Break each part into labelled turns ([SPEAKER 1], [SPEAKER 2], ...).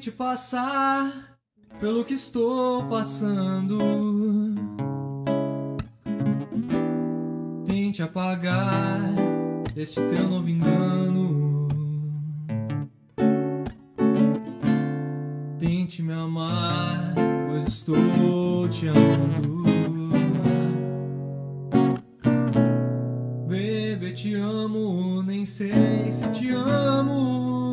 [SPEAKER 1] Tente passar pelo que estou passando. Tente apagar este teu novo engano. Tente me amar, pois estou te amando. Baby, te amo, nem sei se te amo.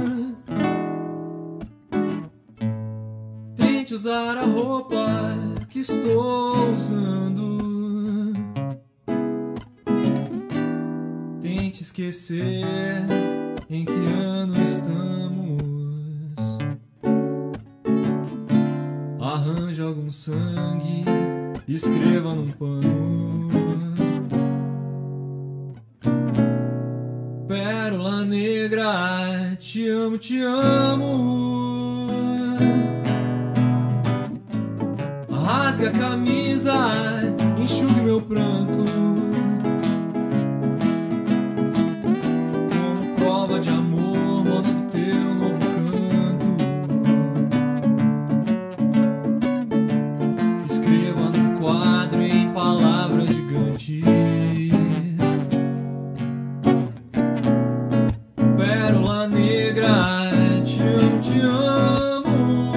[SPEAKER 1] Tente usar a roupa que estou usando. Tente esquecer em que ano estamos. Arranje algum sangue, escreva num pano. Pérola negra, te amo, te amo. Rasgue a camisa, enxugue meu pranto. Como prova de amor, mostre o teu novo canto. Escreva num quadro em palavras gigantes. Pérola negra, te amo, te amo.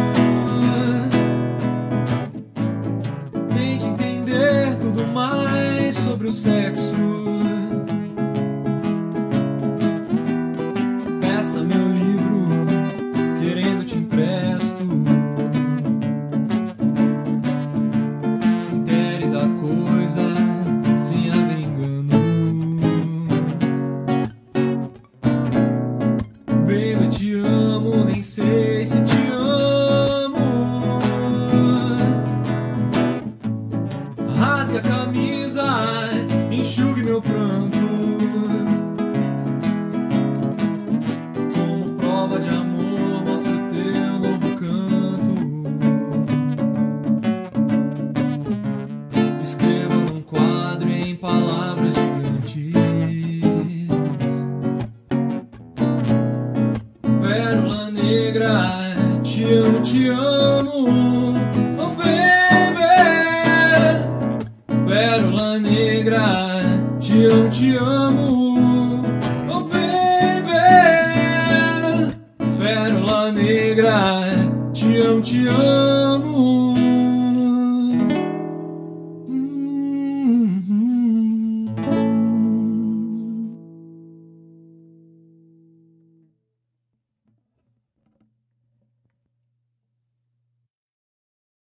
[SPEAKER 1] Tente entender tudo mais sobre o sexo. Peça meu livro, querendo te empresto. Se intere da coisa, sem haver engano. Baby, te amo, nem sei se te amo. Rasgue a camisa, enxugue meu pranto. Como prova de amor, mostre o teu novo canto. Escreva num quadro em palavras gigantes. Pérola negra, te amo, te amo. Oh baby, pérola negra, te amo, te amo.